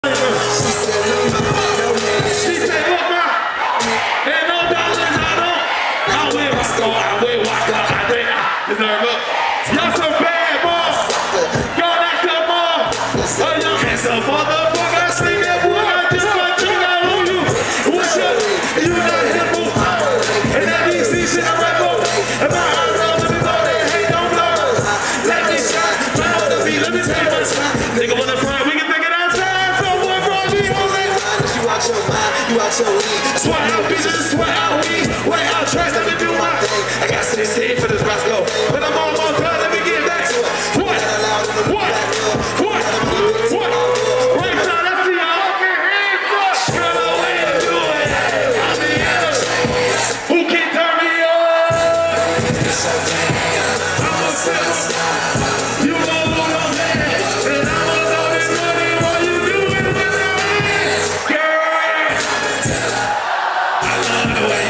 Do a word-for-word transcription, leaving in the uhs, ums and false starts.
Y'all some bad boys. Y'all act up more. Oh, y'all handsome motherfucker. I see that boy. I just want to out on you. What's up? You not him, boo. And that D C shit I rap on. And my eyes on the people that hate don't blow. Let me shine. Try on the beat. Let me tell you what's up. Nigga on the front. We can take it outside. So one for me, homie. You out your mind. You out your league. Sweat out bitches. Sweat out weeds. Way out trash. Let me do my thing. I got sixteen for this Roscoe. But I'm on my car. Let me get back. What? What? What? What? Right side, I see y'all. Hands up. Got a way to do it. I'm the end. Who can turn me on? I'm a simple. You know who I'm at. And I'm a loving money while you do it with your hands. Girl, I love the way